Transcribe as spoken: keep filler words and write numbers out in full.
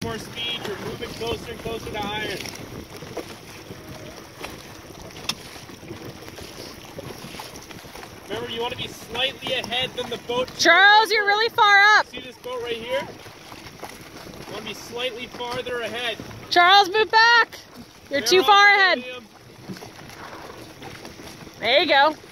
more speed, you're moving closer and closer to iron. Remember, you want to be slightly ahead than the boat. Charles, you're really far up. See this boat right here? You want to be slightly farther ahead. Charles, move back. You're They're too far off, ahead. William. There you go.